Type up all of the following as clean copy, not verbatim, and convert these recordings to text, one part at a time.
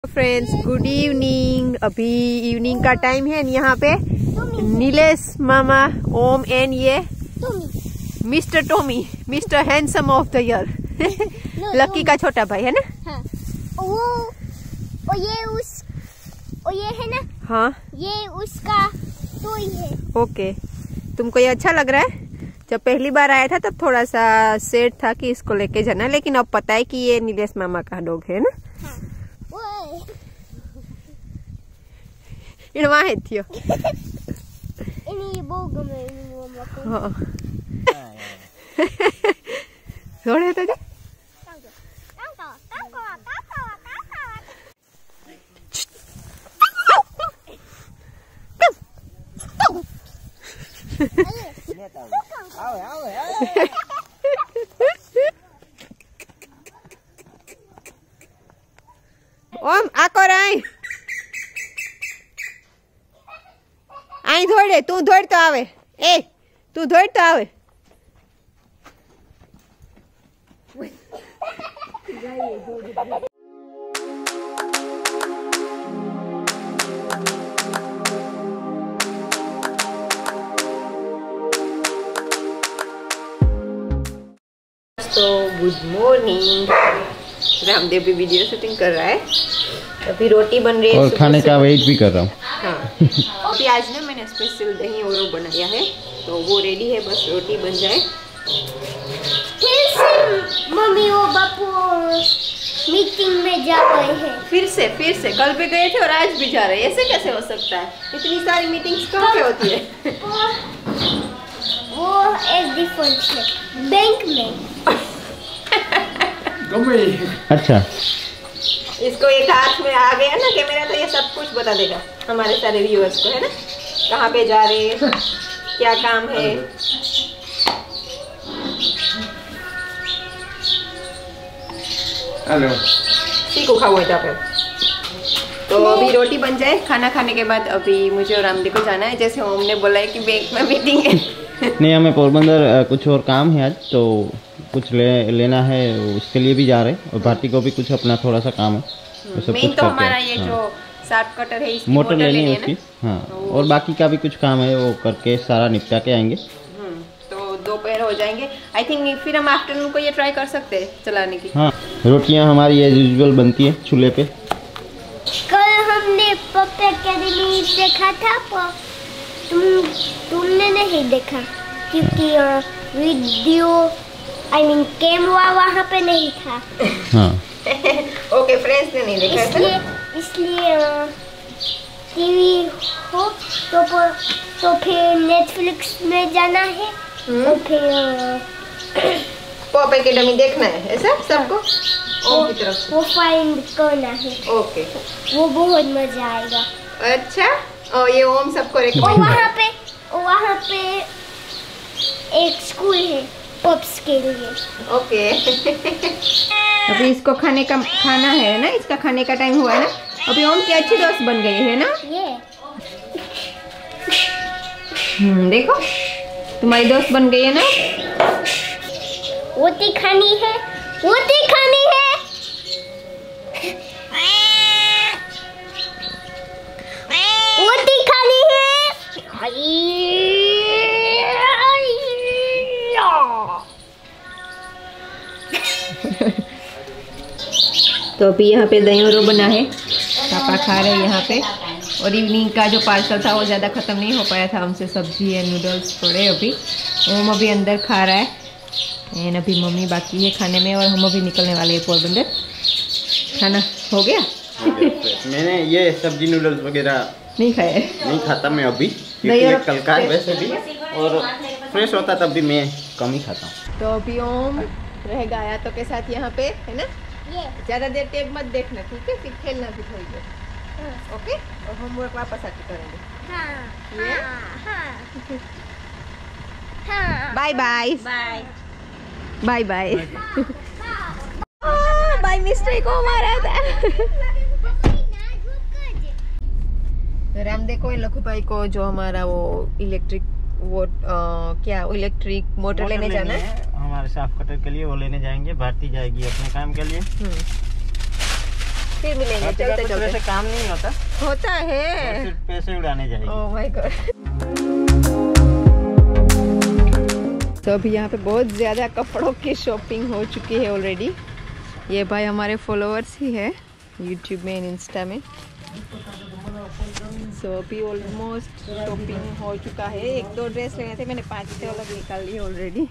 Friends good evening. अभी evening का time है। यहाँ पे नीलेश मामा, ओम एंड ये mister Tommy, mister handsome of the year Lucky का छोटा भाई है ना। हाँ। ये है ना। हाँ ये उसका टॉय है। ओके, तुमको ये अच्छा लग रहा है? जब पहली बार आया था तब थोड़ा सा सेड था कि इसको लेके जाना, लेकिन अब पता है कि ये नीलेश मामा का डॉग है ना। हाँ। इनवा है थियो ini bau gama ini mama ko. हाँ थोड़े तो ओम आको राई आई धोड़े, तू धोड़ तो आवे। ए तू धोड़ तो आवे। तो गुड मॉर्निंग। रामदेव भी वीडियो शूटिंग कर रहा है। अभी रोटी बन रही है और खाने का वेट भी कर रहा हूँ। हाँ अभी आज ना मैंने स्पेशल दही और बनाया है, तो वो रेडी है, बस रोटी बन जाए। फिर से मम्मी और बापू मीटिंग में जा रहे हैं। फिर से कल भी गए थे और आज भी जा रहे हैं। ऐसे कैसे हो सकता है? इतनी सारी मीटिंग्स कहाँ पे होती है? वो एक डिफरेंट है बैंक में। अच्छा, इसको एक हाथ में आ गया ना कैमरा, तो ये सब कुछ बता देगा हमारे सारे व्यूअर्स को, है ना, कहाँ पे जा रहे हैं, क्या काम है। हेलो, सीखो खाओ पे। तो अभी रोटी बन जाए। खाना खाने के बाद अभी मुझे और रामदेव को जाना है, जैसे हमने बोला है कि बैंक में मीटिंग है। नहीं, हमें पोरबंदर कुछ और काम है आज, तो कुछ लेना है, उसके लिए भी जा रहे हैं। और भारती को भी कुछ अपना थोड़ा सा काम है, तो सब मेन कुछ तो करके। हमारा ये हाँ। जो शार्प कटर है, इसकी मोटर लेनी है उसकी। ना? हाँ, तो और बाकी का भी कुछ काम है, वो करके सारा निपटा के आएंगे। तो दोपहर हो जाएंगे आई थिंक। फिर हम आफ्टरनून को ये ट्राई कर सकते हैं चलाने की। हाँ, रोटियाँ हमारी एज यूजुअल बनती है चूल्हे पे। कल हमने पप्पा अकेडमी देखा था, पर तुमने नहीं देखा क्योंकि वीडियो कैमरा वहाँ पे नहीं था। हाँ ओके, फ्रेंड्स ने नहीं देखा इसलिए टीवी हो तो फिर नेटफ्लिक्स में जाना है और फिर पॉप एकेडमी देखना है, ऐसा सबको ओम की तरफ से। वो फाइंड करना है। ओके, वो बहुत मजा आएगा। अच्छा, और ये ओम सबको और रिकमेंड। वहाँ पे एक स्कूल है पॉप्स के लिए। ओके अभी इसको खाना है ना, इसका खाने का टाइम हुआ है ना। अभी ओम की अच्छी दोस्त बन गई है ना ये। देखो तुम्हारी दोस्त बन गई है ना। रोटी खानी है, रोटी खानी है। रोटी खानी है। तो अभी यहाँ पे दही और बना है, पापा खा रहे हैं यहाँ पे। और इवनिंग का जो पार्सल था वो ज़्यादा ख़त्म नहीं हो पाया था, हमसे सब्जी है, नूडल्स पड़े। अभी ओम अभी अंदर खा रहा है, एंड अभी मम्मी बाकी है खाने में, और हम अभी निकलने वाले हैं पोरबंदर। खाना हो गया? मैंने ये सब्जी नूडल्स वगैरह नहीं खाया है, नहीं खाता मैं अभी, क्योंकि कल का वैसे भी, और फ्रेश होता तब भी मैं कम ही खाता हूँ। तो अभी ओम रहेगा आयातों के साथ यहाँ पे, है ना। ज़्यादा देर टेप मत देखना, ठीक है? फिर खेलना भी थोड़ी देर, ओके? और होमवर्क वापस आके करेंगे। Bye bye bye bye bye mistake को मारा था। रामदेव को, लखू भाई को जो हमारा वो इलेक्ट्रिक वो क्या इलेक्ट्रिक मोटर लेने जाना है हमारे साफ कटर के लिए, वो लेने जाएंगे। भारती जाएगी अपने काम के लिए। फिर मिलेंगे, चलते चलते। काम नहीं होता है, सिर्फ पैसे उड़ाने जाएंगे। Oh my god. तो अभी यहाँ पे बहुत ज़्यादा कपड़ों की शॉपिंग हो चुकी है ऑलरेडी। ये भाई हमारे फॉलोअर्स ही है यूट्यूब में, इंस्टा में। सो अभी ऑलमोस्ट शॉपिंग हो चुका है। 1-2 ड्रेस लेने थे, मैंने 5-6 अलग निकाल लिए ऑलरेडी।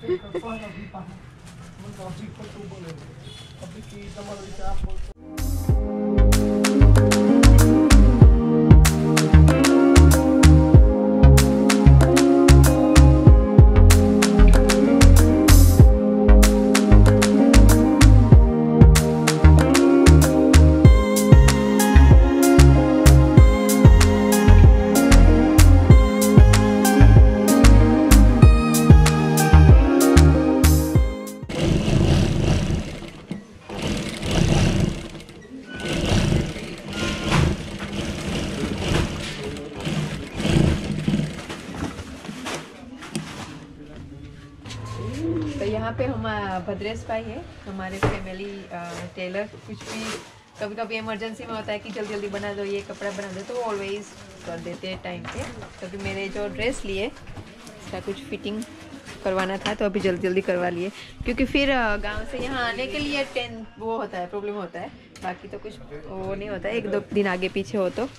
तो यहाँ पे हम भद्रेश भाई है, हमारे फैमिली टेलर। कुछ भी कभी कभी इमरजेंसी में होता है कि जल्दी जल्दी बना दो, ये कपड़ा बना दो, तो ऑलवेज कर देते हैं टाइम पे। तो अभी मेरे जो ड्रेस लिए इसका कुछ फिटिंग करवाना था, तो अभी जल्दी जल्दी करवा लिए, क्योंकि फिर गांव से यहाँ आने के लिए वो होता है, प्रॉब्लम होता है। बाकी तो कुछ वो नहीं होता है, 1-2 दिन आगे पीछे हो तो।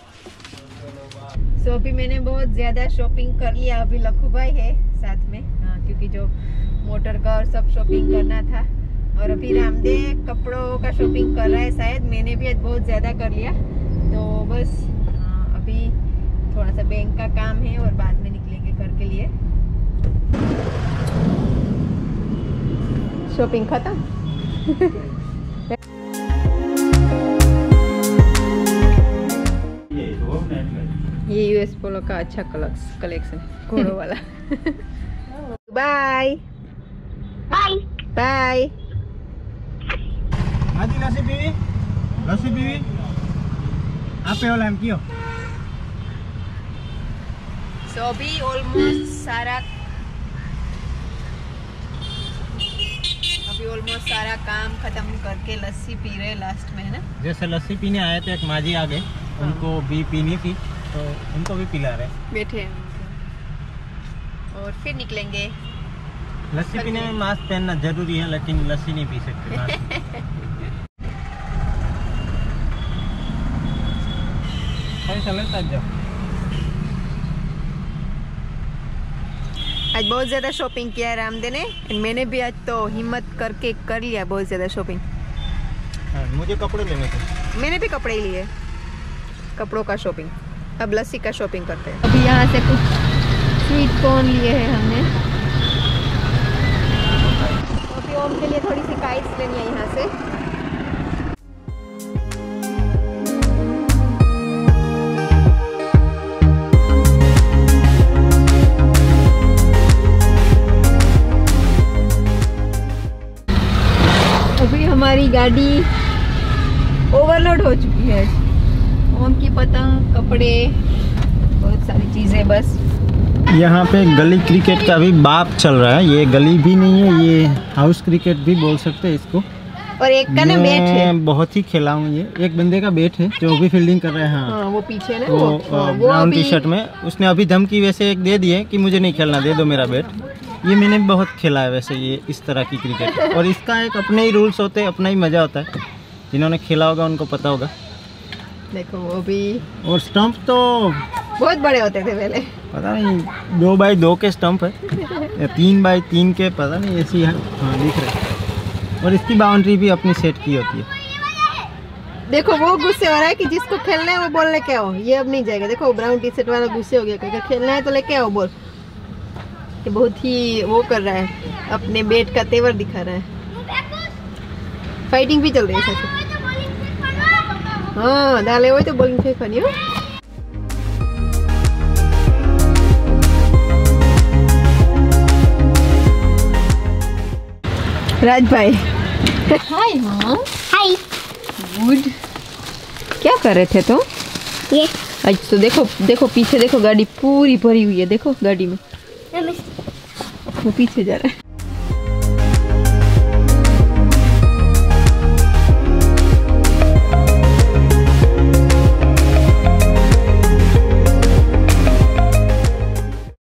सो अभी मैंने बहुत ज़्यादा शॉपिंग कर लिया। अभी लखू भाई है साथ में, हाँ, क्योंकि जो मोटर का और सब शॉपिंग करना था। और अभी रामदेव कपड़ों का शॉपिंग कर रहा है शायद। मैंने भी आज बहुत ज़्यादा कर लिया, तो बस अभी थोड़ा सा बैंक का काम है और बाद में निकलेंगे घर के लिए। शॉपिंग खत्म। ये यूएस पोलो का अच्छा कलेक्शन है, घोड़ों वाला। Bye bye bye. आदि लस्सी पीवी आपे वाला हम कियो। सो अभी ऑलमोस्ट सारा काम खत्म करके लस्सी पी रहे लास्ट में, है ना। जैसे लस्सी पीने आए थे, एक माजी आ गए, उनको भी पीनी थी तो उनको भी पिला रहे, बैठे हैं और फिर निकलेंगे। लस्सी पीने में मास्क पहनना जरूरी है, लेकिन लस्सी नहीं पी सकते मास्क। आज बहुत ज़्यादा शॉपिंग किया है रामदेव ने, और मैंने भी आज तो हिम्मत करके कर लिया बहुत ज़्यादा शॉपिंग। मुझे कपड़े लेने थे, मैंने भी कपड़े ही लिए, कपड़ों का शॉपिंग। अब लस्सी का शॉपिंग करते हैं। अभी यहाँ से कुछ स्वीट कॉर्न लिए हैं हमने। अभी ओम के लिए थोड़ी सी काइट्स लेनी है यहाँ से। अभी हमारी गाड़ी ओवरलोड हो चुकी है। ओम की पतंग, कपड़े, बहुत सारी चीज़ें। बस यहाँ पे गली क्रिकेट का भी बाप चल रहा है। ये गली भी नहीं है, ये हाउस क्रिकेट भी बोल सकते हैं इसको। और एक का ना बैट है, बहुत ही खेला हूँ। ये एक बंदे का बैट है जो भी फील्डिंग कर रहे हैं। हाँ, वो पीछे ना, वो ब्राउन टी शर्ट में। उसने अभी धमकी वैसे एक दे दी है कि मुझे नहीं खेलना, दे दो मेरा बैट। ये मैंने बहुत खेला है वैसे, ये इस तरह की क्रिकेट। और इसका एक अपने ही रूल्स होते हैं, अपना ही मज़ा होता है। जिन्होंने खेला होगा उनको पता होगा। देखो वो भी, और स्टंप तो बहुत बड़े होते थे पहले, पता नहीं 2x2 के स्टंप है या 3x3 के, पता नहीं ऐसी है। हाँ दिख रहे हैं। और इसकी बाउंड्री भी अपनी सेट की होती है। देखो वो गुस्से हो रहा है कि जिसको खेलना है वो बोल लेके आओ, ये अब नहीं जाएगा। देखो ब्राउन टी शर्ट वाला गुस्से हो गया, अगर खेलना है तो लेके आओ बोल। कि बहुत ही वो कर रहा है, अपने बेट का तेवर दिखा रहा है। फाइटिंग भी चल रही है सच। हाँ डाले हुए तो बॉलिंग फेंकनी हो। राज भाई, हाय मॉम। हाय। गुड। क्या कर रहे थे तो? ये आज तो देखो देखो पीछे देखो, गाड़ी पूरी भरी हुई है। देखो गाड़ी में वो पीछे जा रहा है।